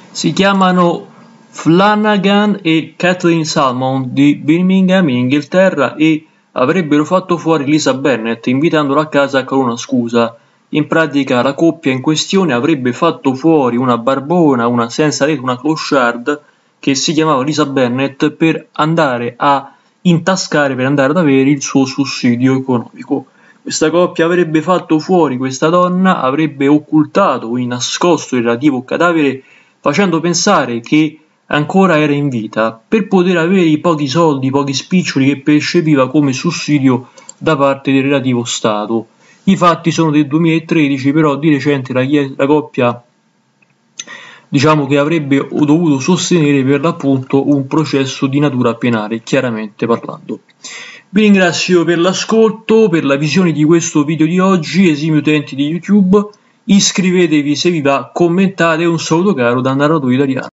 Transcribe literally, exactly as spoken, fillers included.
Si chiamano Flanagan e Kathleen Salmon di Birmingham in Inghilterra e avrebbero fatto fuori Lisa Bennet invitandola a casa con una scusa. In pratica la coppia in questione avrebbe fatto fuori una barbona, una senza rete, una clochard che si chiamava Lisa Bennet per andare a intascare, per andare ad avere il suo sussidio economico. Questa coppia avrebbe fatto fuori questa donna, avrebbe occultato o nascosto il relativo cadavere facendo pensare che ancora era in vita per poter avere i pochi soldi, i pochi spiccioli che percepiva come sussidio da parte del relativo Stato. I fatti sono del duemilatredici, però di recente la, la coppia diciamo che avrebbe dovuto sostenere per l'appunto un processo di natura penale, chiaramente parlando. Vi ringrazio per l'ascolto, per la visione di questo video di oggi, esimi utenti di YouTube, iscrivetevi se vi va, commentate, un saluto caro da Narratore Italiano.